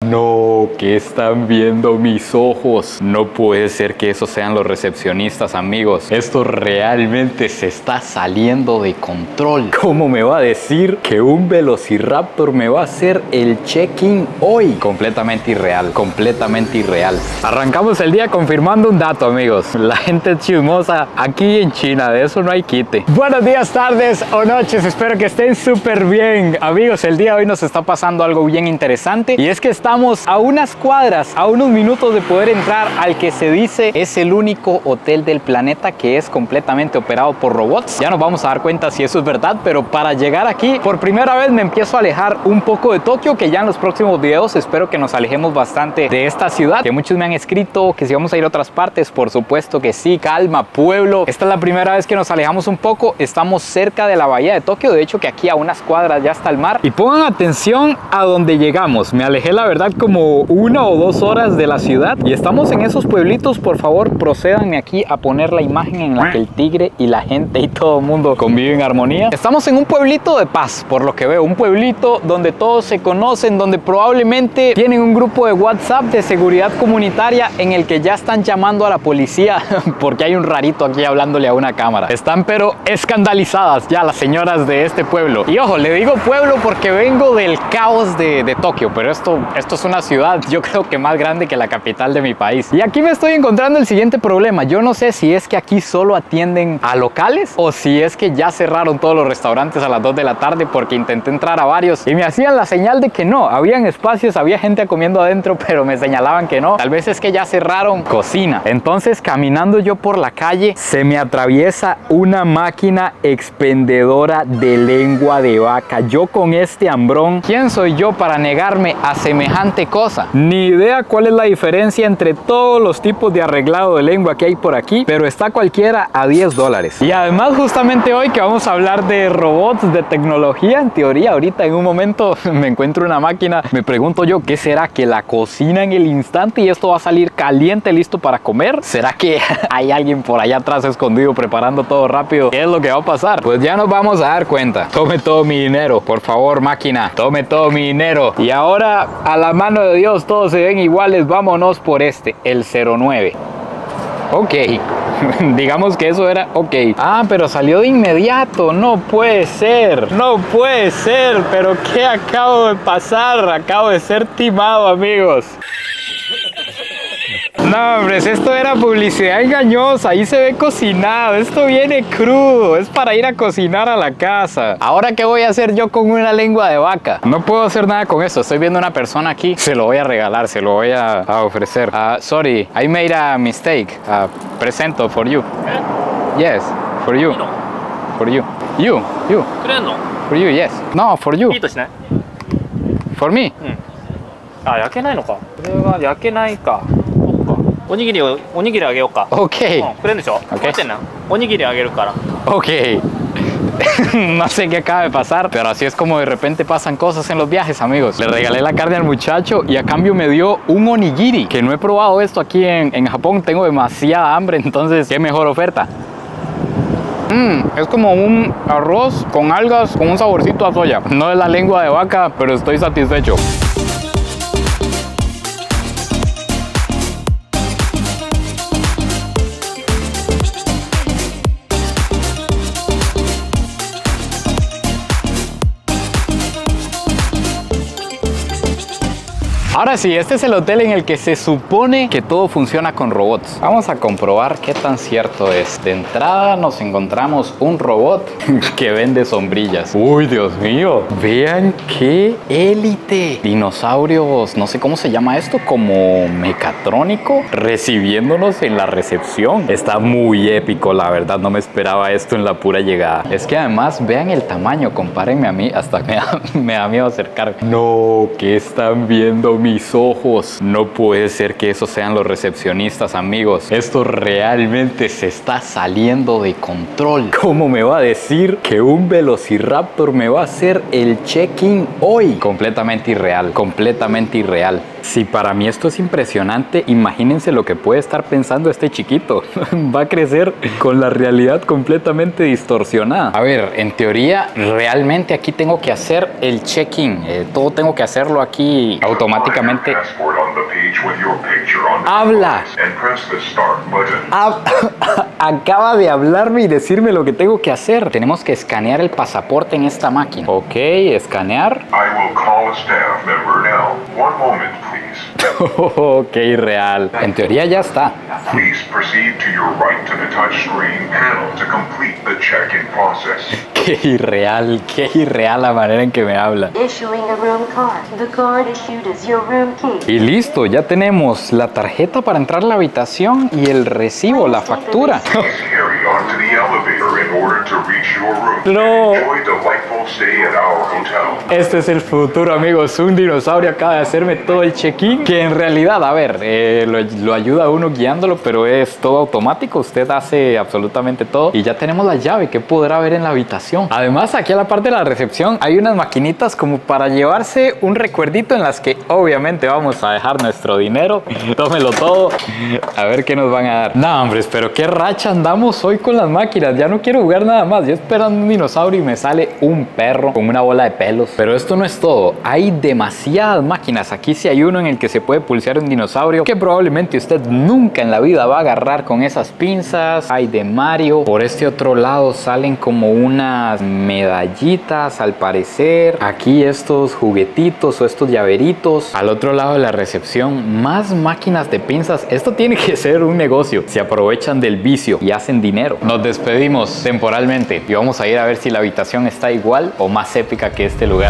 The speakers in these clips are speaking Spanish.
No, ¿qué están viendo mis ojos? No puede ser que esos sean los recepcionistas, amigos. Esto realmente se está saliendo de control. ¿Cómo me va a decir que un Velociraptor me va a hacer el check-in hoy? Completamente irreal, completamente irreal. Arrancamos el día confirmando un dato, amigos. La gente es chismosa aquí en China, de eso no hay quite. Buenos días, tardes o noches, espero que estén súper bien. Amigos, el día de hoy nos está pasando algo bien interesante y es que estamos a unas cuadras, a unos minutos de poder entrar al que se dice es el único hotel del planeta que es completamente operado por robots. Ya nos vamos a dar cuenta si eso es verdad, pero para llegar aquí por primera vez me empiezo a alejar un poco de Tokio, que ya en los próximos videos espero que nos alejemos bastante de esta ciudad, que muchos me han escrito que si vamos a ir a otras partes. Por supuesto que sí, calma, pueblo. Esta es la primera vez que nos alejamos un poco. Estamos cerca de la bahía de Tokio, de hecho que aquí a unas cuadras ya está el mar. Y pongan atención a donde llegamos. Me alejé la verdad como 1 o 2 horas de la ciudad y estamos en esos pueblitos. Por favor, procédanme aquí a poner la imagen en la que el tigre y la gente y todo el mundo conviven en armonía. Estamos en un pueblito de paz, por lo que veo, un pueblito donde todos se conocen, donde probablemente tienen un grupo de WhatsApp de seguridad comunitaria en el que ya están llamando a la policía porque hay un rarito aquí hablándole a una cámara. Están pero escandalizadas ya las señoras de este pueblo. Y ojo, le digo pueblo porque vengo del caos de Tokio, pero esto es una ciudad, yo creo que más grande que la capital de mi país. Y aquí me estoy encontrando el siguiente problema. Yo no sé si es que aquí solo atienden a locales o si es que ya cerraron todos los restaurantes a las 2 de la tarde, porque intenté entrar a varios y me hacían la señal de que no, habían espacios, había gente comiendo adentro, pero me señalaban que no. Tal vez es que ya cerraron cocina. Entonces, caminando yo por la calle, se me atraviesa una máquina expendedora de lengua de vaca. Yo con este hambrón, ¿quién soy yo para negarme a semejante cosa? Ni idea cuál es la diferencia entre todos los tipos de arreglado de lengua que hay por aquí, pero está cualquiera a $10. Y además, justamente hoy que vamos a hablar de robots, de tecnología, en teoría, ahorita en un momento me encuentro una máquina, me pregunto yo, ¿qué será? ¿Que la cocina en el instante y esto va a salir caliente, listo para comer? ¿Será que hay alguien por allá atrás escondido preparando todo rápido? ¿Qué es lo que va a pasar? Pues ya nos vamos a dar cuenta. Tome todo mi dinero, por favor, máquina, tome todo mi dinero. Y ahora, a la mano de Dios, todos se ven iguales, vámonos por este, el 09. Ok, digamos que eso era ok. Ah, pero salió de inmediato. No puede ser, no puede ser. Pero ¿qué acabo de pasar? Acabo de ser timado, amigos. No, hombre, esto era publicidad engañosa. Ahí se ve cocinado. Esto viene crudo. Es para ir a cocinar a la casa. Ahora, ¿qué voy a hacer yo con una lengua de vaca? No puedo hacer nada con esto. Estoy viendo a una persona aquí. Se lo voy a regalar. Se lo voy a ofrecer. Sorry, I made a mistake. Presento for you. Yes, for you. For you. You. For you, yes. No, for you. For me. あ、焼けないのか。これは焼けないか。おにぎりあげようか。 Ok. くれるんでしょ。待ってんな。おにぎりあげるから。 Ok. No sé qué acaba de pasar, pero así es como de repente pasan cosas en los viajes, amigos. Le regalé la carne al muchacho y a cambio me dio un onigiri, que no he probado esto aquí en Japón. Tengo demasiada hambre, entonces qué mejor oferta. Es como un arroz con algas con un saborcito a soya. No es la lengua de vaca, pero estoy satisfecho. Ahora sí, este es el hotel en el que se supone que todo funciona con robots. Vamos a comprobar qué tan cierto es. De entrada nos encontramos un robot que vende sombrillas. Uy, Dios mío. Vean qué élite. Dinosaurios, no sé cómo se llama esto, como mecatrónico, recibiéndonos en la recepción. Está muy épico, la verdad. No me esperaba esto en la pura llegada. Es que además, vean el tamaño. Compárenme a mí, hasta me da miedo acercarme. No, ¿qué están viendo mis ojos? No puede ser que esos sean los recepcionistas, amigos. Esto realmente se está saliendo de control. ¿Cómo me va a decir que un Velociraptor me va a hacer el check-in hoy? Completamente irreal, completamente irreal. Si para mí esto es impresionante, imagínense lo que puede estar pensando este chiquito. Va a crecer con la realidad completamente distorsionada. A ver, en teoría, realmente aquí tengo que hacer el check-in. Todo tengo que hacerlo aquí automáticamente. básicamente... ¡Habla! Acaba de hablarme y decirme lo que tengo que hacer. Tenemos que escanear el pasaporte en esta máquina. Ok, escanear. Ok, real. En teoría ya está. Qué irreal la manera en que me habla. Y listo, ya tenemos la tarjeta para entrar a la habitación y el recibo, la factura. No. Este es el futuro, amigos. Un dinosaurio acaba de hacerme todo el check-in. Que en realidad, a ver, lo ayuda a uno guiándolo, pero es todo automático. Usted hace absolutamente todo. Y ya tenemos la llave que podrá ver en la habitación. Además, aquí a la parte de la recepción hay unas maquinitas como para llevarse un recuerdito en las que obviamente vamos a dejar nuestro dinero. Tómelo todo. A ver qué nos van a dar. No, hombres, pero qué racha andamos hoy con las máquinas. Ya no quiero jugar nada más. Yo esperando un dinosaurio y me sale un perro con una bola de pelos. Pero esto no es todo. Hay demasiadas máquinas. Aquí sí hay uno en el que se puede pulsear un dinosaurio que probablemente usted nunca en la vida va a agarrar con esas pinzas. Hay de Mario. Por este otro lado salen como unas medallitas al parecer. Aquí estos juguetitos o estos llaveritos. Al otro lado de la recepción más máquinas de pinzas. Esto tiene que ser un negocio. Se aprovechan del vicio y hacen dinero. Nos despedimos temporalmente y vamos a ir a ver si la habitación está igual o más épica que este lugar.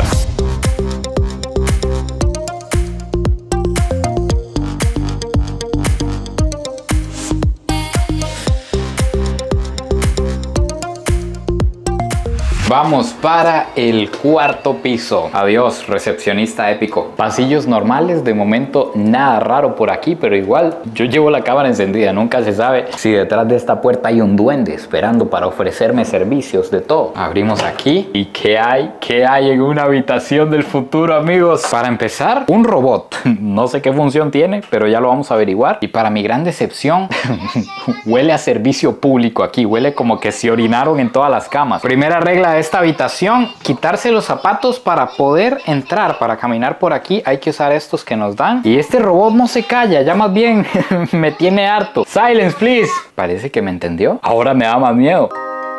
Vamos para el cuarto piso. Adiós, recepcionista épico. Pasillos normales, de momento nada raro por aquí, pero igual yo llevo la cámara encendida. Nunca se sabe si detrás de esta puerta hay un duende esperando para ofrecerme servicios de todo. Abrimos aquí y ¿qué hay? ¿Qué hay en una habitación del futuro, amigos? Para empezar, un robot. No sé qué función tiene, pero ya lo vamos a averiguar. Y para mi gran decepción, huele a servicio público aquí. Huele como que se orinaron en todas las camas. Primera regla de esta habitación: quitarse los zapatos para poder entrar. Para caminar por aquí hay que usar estos que nos dan. Y este robot no se calla, ya más bien me tiene harto. Silence, please. Parece que me entendió. Ahora me da más miedo.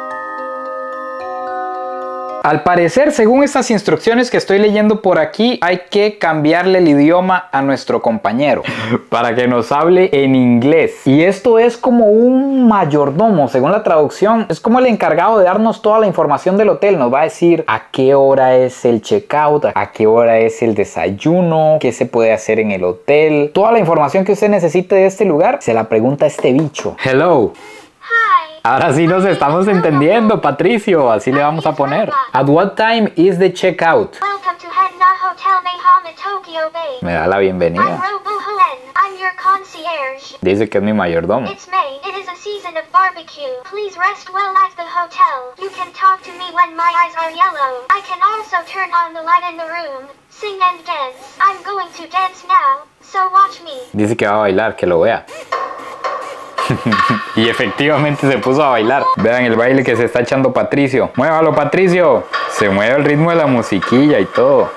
Al parecer, según estas instrucciones que estoy leyendo por aquí, hay que cambiarle el idioma a nuestro compañero para que nos hable en inglés. Y esto es como un mayordomo, según la traducción. Es como el encargado de darnos toda la información del hotel. Nos va a decir a qué hora es el checkout, a qué hora es el desayuno, qué se puede hacer en el hotel. Toda la información que usted necesite de este lugar se la pregunta a este bicho. Hello. Ahora sí nos estamos entendiendo, Patricio. Así le vamos a poner. At what time is the checkout? Me da la bienvenida. Dice que es mi mayordomo. Dice que va a bailar, que lo vea. Y efectivamente se puso a bailar. Vean el baile que se está echando Patricio. ¡Muévalo, Patricio! Se mueve el ritmo de la musiquilla y todo.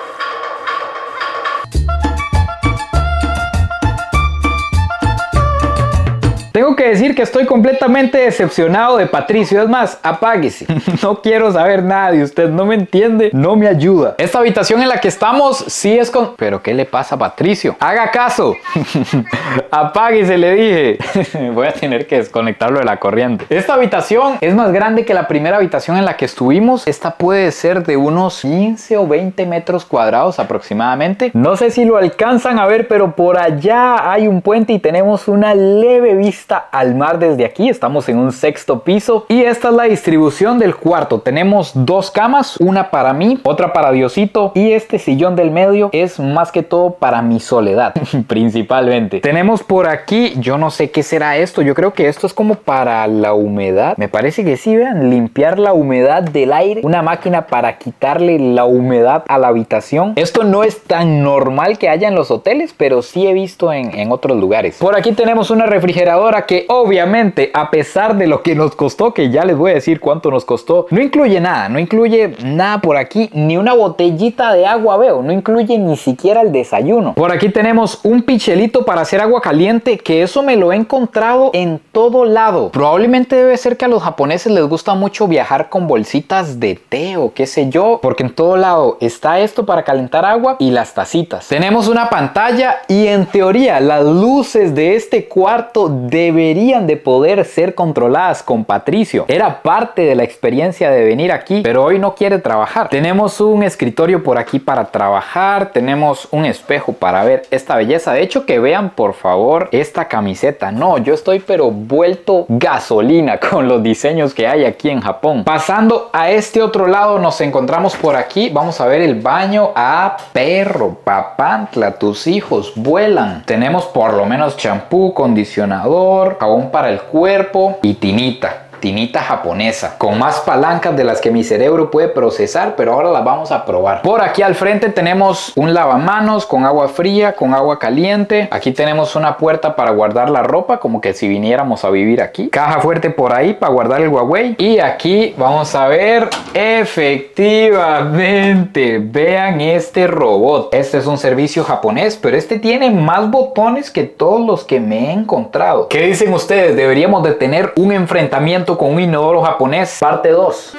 Tengo que decir que estoy completamente decepcionado de Patricio. Es más, apáguese. No quiero saber nada de usted. No me entiende, no me ayuda. Esta habitación en la que estamos sí es con... ¿Pero qué le pasa a Patricio? ¡Haga caso! Apáguese, le dije. Voy a tener que desconectarlo de la corriente. Esta habitación es más grande que la primera habitación en la que estuvimos. Esta puede ser de unos 15 o 20 metros cuadrados aproximadamente. No sé si lo alcanzan a ver, pero por allá hay un puente y tenemos una leve vista al mar desde aquí. Estamos en un sexto piso y esta es la distribución del cuarto. Tenemos dos camas, una para mí, otra para Diosito, y este sillón del medio es más que todo para mi soledad principalmente. Tenemos por aquí, yo no sé qué será esto, yo creo que esto es como para la humedad, me parece que sí, vean, limpiar la humedad del aire, una máquina para quitarle la humedad a la habitación. Esto no es tan normal que haya en los hoteles, pero sí he visto en otros lugares. Por aquí tenemos una refrigeradora que porque obviamente a pesar de lo que nos costó, que ya les voy a decir cuánto nos costó, no incluye nada por aquí, ni una botellita de agua veo, no incluye ni siquiera el desayuno. Por aquí tenemos un pichelito para hacer agua caliente, que eso me lo he encontrado en todo lado. Probablemente debe ser que a los japoneses les gusta mucho viajar con bolsitas de té o qué sé yo, porque en todo lado está esto para calentar agua y las tacitas. Tenemos una pantalla y en teoría las luces de este cuarto deberían de poder ser controladas con Patricio. Era parte de la experiencia de venir aquí, pero hoy no quiere trabajar. Tenemos un escritorio por aquí para trabajar, tenemos un espejo para ver esta belleza. De hecho, que vean por favor esta camiseta. No, yo estoy pero vuelto gasolina con los diseños que hay aquí en Japón. Pasando a este otro lado, nos encontramos por aquí. Vamos a ver el baño. Ah, perro, papantla, tus hijos vuelan. Tenemos por lo menos champú, condicionador, jabón para el cuerpo y tinita japonesa, con más palancas de las que mi cerebro puede procesar, pero ahora las vamos a probar. Por aquí al frente tenemos un lavamanos con agua fría, con agua caliente. Aquí tenemos una puerta para guardar la ropa, como que si viniéramos a vivir aquí. Caja fuerte por ahí para guardar el Huawei. Y aquí vamos a ver, efectivamente, vean este robot. Este es un servicio japonés, pero este tiene más botones que todos los que me he encontrado. ¿Qué dicen ustedes? ¿Deberíamos de tener un enfrentamiento con un inodoro japonés? Parte 2.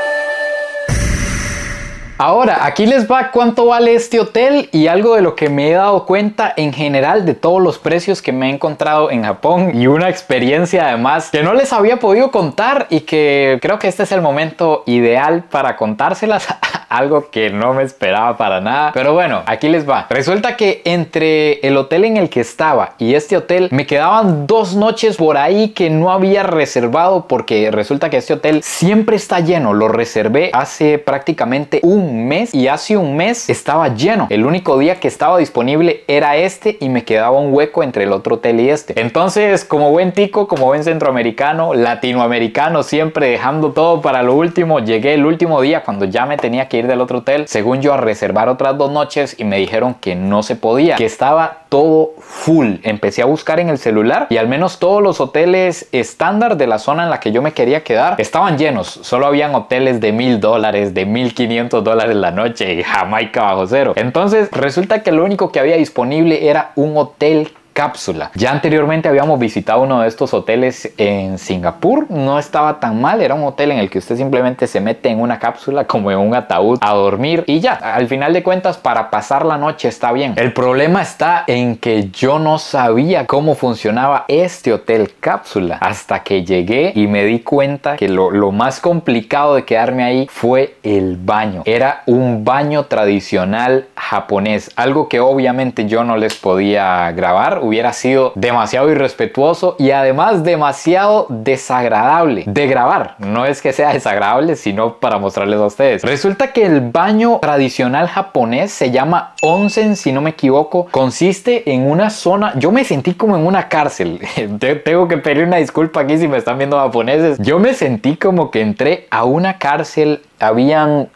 Ahora, aquí les va cuánto vale este hotel y algo de lo que me he dado cuenta en general de todos los precios que me he encontrado en Japón, y una experiencia además que no les había podido contar y que creo que este es el momento ideal para contárselas. Algo que no me esperaba para nada, pero bueno, aquí les va. Resulta que entre el hotel en el que estaba y este hotel me quedaban 2 noches por ahí que no había reservado, porque resulta que este hotel siempre está lleno. Lo reservé hace prácticamente un mes y hace un mes estaba lleno. El único día que estaba disponible era este y me quedaba un hueco entre el otro hotel y este. Entonces, como buen tico, como buen centroamericano, latinoamericano, siempre dejando todo para lo último, llegué el último día cuando ya me tenía que ir del otro hotel, según yo, a reservar otras 2 noches, y me dijeron que no se podía, que estaba todo full. Empecé a buscar en el celular y al menos todos los hoteles estándar de la zona en la que yo me quería quedar estaban llenos. Solo habían hoteles de $1000, de $1500 la noche, Jamaica bajo cero. Entonces resulta que lo único que había disponible era un hotel cápsula. Ya anteriormente habíamos visitado uno de estos hoteles en Singapur, no estaba tan mal. Era un hotel en el que usted simplemente se mete en una cápsula como en un ataúd a dormir y ya, al final de cuentas para pasar la noche está bien. El problema está en que yo no sabía cómo funcionaba este hotel cápsula hasta que llegué y me di cuenta que lo más complicado de quedarme ahí fue el baño. Era un baño tradicional japonés, algo que obviamente yo no les podía grabar. Hubiera sido demasiado irrespetuoso y además demasiado desagradable de grabar. No es que sea desagradable, sino para mostrarles a ustedes. Resulta que el baño tradicional japonés se llama onsen, si no me equivoco. Consiste en una zona, yo me sentí como en una cárcel. Tengo que pedir una disculpa aquí si me están viendo japoneses. Yo me sentí como que entré a una cárcel. Habían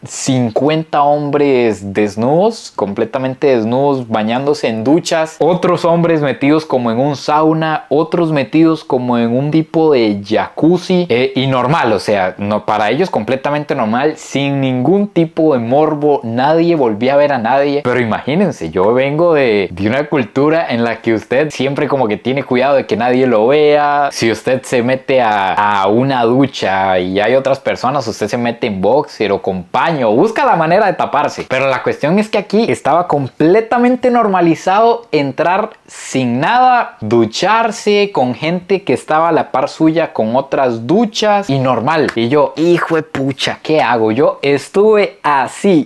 50 hombres desnudos, completamente desnudos, bañándose en duchas. Otros hombres metidos como en un sauna, otros metidos como en un tipo de jacuzzi. Y normal, o sea, no, para ellos completamente normal, sin ningún tipo de morbo. Nadie volvía a ver a nadie. Pero imagínense, yo vengo de una cultura en la que usted siempre como que tiene cuidado de que nadie lo vea. Si usted se mete a una ducha y hay otras personas, usted se mete en box o con paño, busca la manera de taparse. Pero la cuestión es que aquí estaba completamente normalizado entrar sin nada, ducharse con gente que estaba a la par suya con otras duchas y normal. Y yo, hijo de pucha, ¿qué hago? Yo estuve así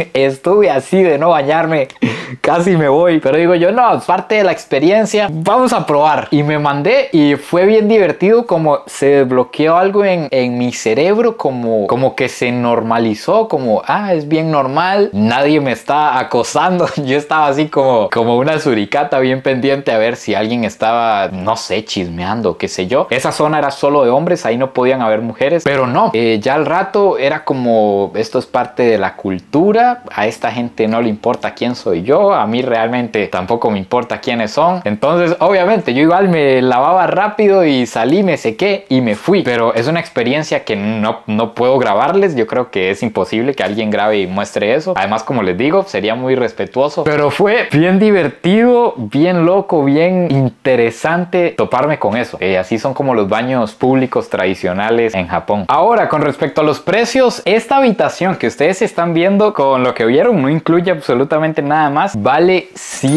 de no bañarme, casi me voy. Pero digo yo, no, es parte de la experiencia, vamos a probar. Y me mandé y fue bien divertido, como se desbloqueó algo en mi cerebro, como que se normalizó normalizó como, es bien normal, nadie me está acosando. Yo estaba así como una suricata bien pendiente a ver si alguien estaba, no sé, chismeando, qué sé yo. Esa zona era solo de hombres, ahí no podían haber mujeres, pero no, ya al rato era como, esto es parte de la cultura, a esta gente no le importa quién soy yo, a mí realmente tampoco me importa quiénes son. Entonces obviamente yo igual me lavaba rápido y salí, me sequé y me fui, pero es una experiencia que no puedo grabarles. Yo creo que es imposible que alguien grabe y muestre eso. Además, como les digo, sería muy respetuoso, pero fue bien divertido, bien loco, bien interesante toparme con eso. Así son como los baños públicos tradicionales en Japón. Ahora, con respecto a los precios, esta habitación que ustedes están viendo, con lo que vieron, no incluye absolutamente nada más, vale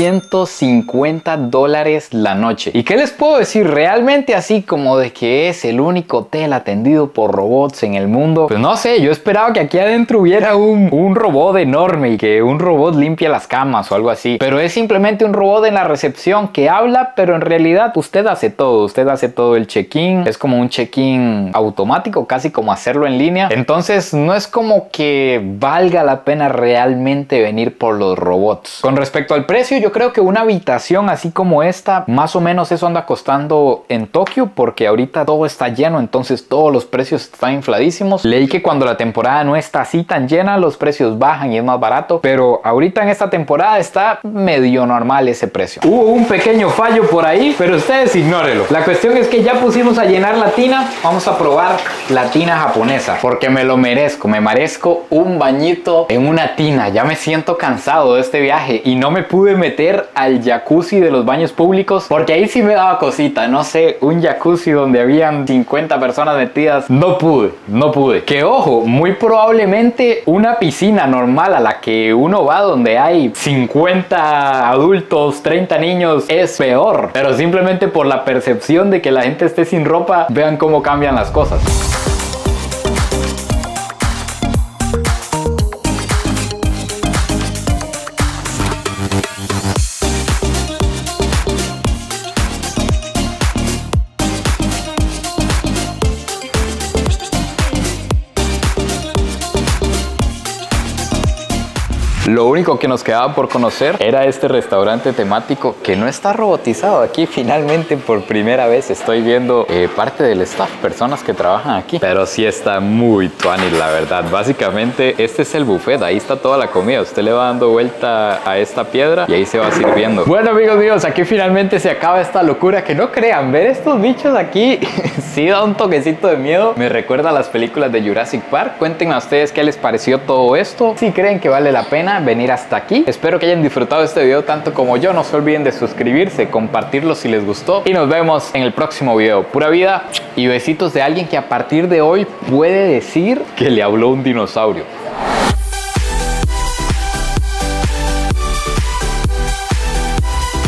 $150 la noche. ¿Y qué les puedo decir? Realmente así como de que es el único hotel atendido por robots en el mundo, pues no sé, yo esperaba que aquí adentro hubiera un robot enorme y que un robot limpie las camas o algo así, pero es simplemente un robot en la recepción que habla, pero en realidad usted hace todo el check-in, es como un check-in automático, casi como hacerlo en línea. Entonces no es como que valga la pena realmente venir por los robots. Con respecto al precio, yo creo que una habitación así como esta, más o menos eso anda costando en Tokio, porque ahorita todo está lleno, entonces todos los precios están infladísimos. Leí que cuando la temporada no está así tan llena, los precios bajan y es más barato, pero ahorita en esta temporada está medio normal ese precio. Hubo un pequeño fallo por ahí, pero ustedes ignórenlo. La cuestión es que ya pusimos a llenar la tina. Vamos a probar la tina japonesa, porque me lo merezco. Me merezco un bañito en una tina. Ya me siento cansado de este viaje y no me pude meter al jacuzzi de los baños públicos, porque ahí sí me daba cosita. No sé, un jacuzzi donde habían 50 personas metidas, no pude. Que ojo, muy probablemente una piscina normal a la que uno va donde hay 50 adultos, 30 niños, es peor. Pero simplemente por la percepción de que la gente esté sin ropa, vean cómo cambian las cosas. Lo único que nos quedaba por conocer era este restaurante temático que no está robotizado. Aquí finalmente por primera vez estoy viendo parte del staff, personas que trabajan aquí. Pero sí está muy tuanis, la verdad. Básicamente este es el buffet, ahí está toda la comida. Usted le va dando vuelta a esta piedra y ahí se va sirviendo. Bueno, amigos míos, aquí finalmente se acaba esta locura. Que no crean, ver estos bichos aquí sí da un toquecito de miedo. Me recuerda a las películas de Jurassic Park. Cuéntenme a ustedes qué les pareció todo esto, si creen que vale la pena venir hasta aquí. Espero que hayan disfrutado este video tanto como yo. No se olviden de suscribirse, compartirlo si les gustó y nos vemos en el próximo video. Pura vida y besitos de alguien que a partir de hoy puede decir que le habló un dinosaurio.